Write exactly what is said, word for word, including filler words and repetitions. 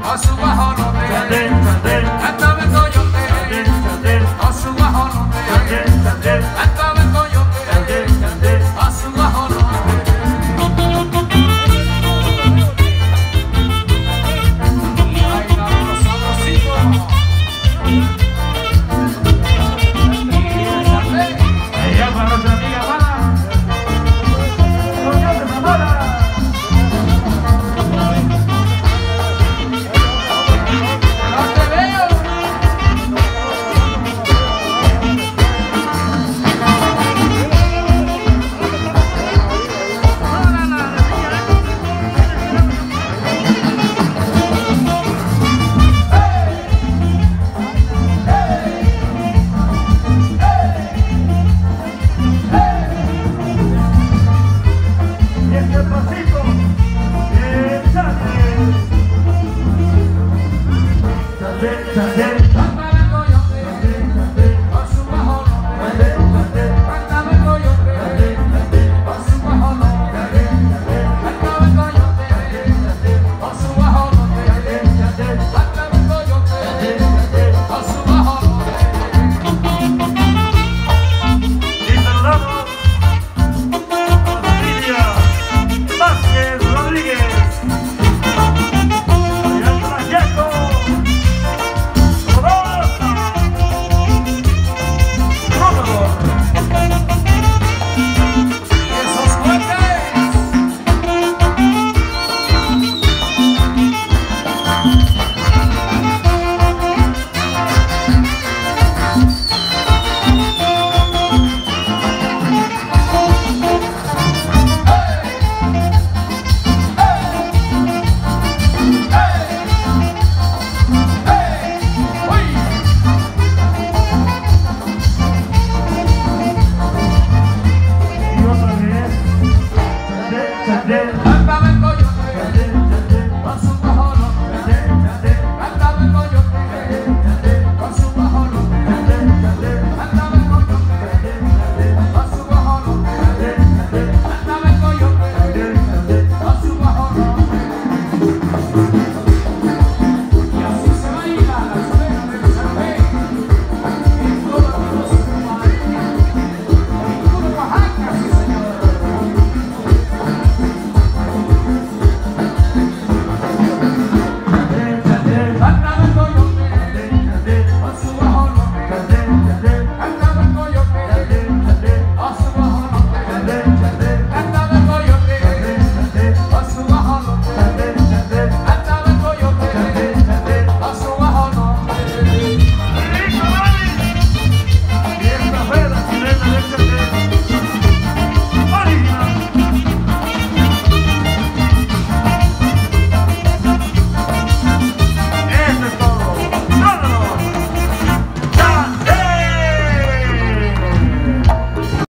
a su bajonote, Chandel, chandel, esta vez coyote, chandel, chandel, a su bajonote, chandel, chandel, esta vez coyote, chandel, chandel. a su bajonote. Bailamos los sabrositos. Allá para nuestra amiga Mala. ¡Coño de Mala! ¡No te veo! Y este pasito, el chandel. Chandel, chandel.